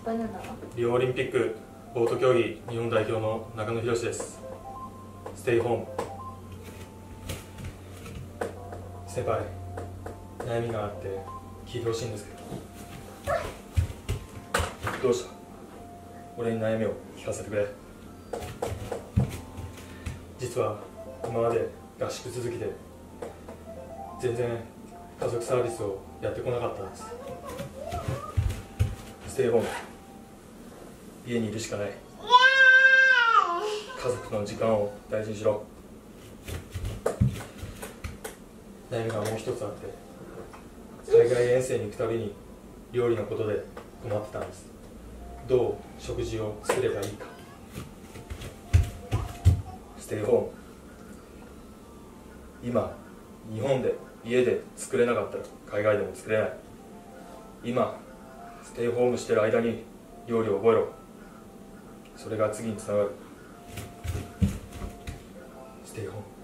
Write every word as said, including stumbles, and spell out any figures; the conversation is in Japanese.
バナナはリオオリンピックボート競技日本代表の中野博です。ステイホーム。先輩、悩みがあって聞いてほしいんですけど。どうした？俺に悩みを聞かせてくれ。実は今まで合宿続きで全然家族サービスをやってこなかったんです。ステイホーム、家にいるしかない。家族との時間を大事にしろ。悩みがもう一つあって、海外遠征に行くたびに料理のことで困ってたんです。どう食事を作ればいいか。ステイホーム、今日本で家で作れなかったら海外でも作れない。今ステイホームしてる間に料理を覚えろ。それが次につながる。ステイホーム。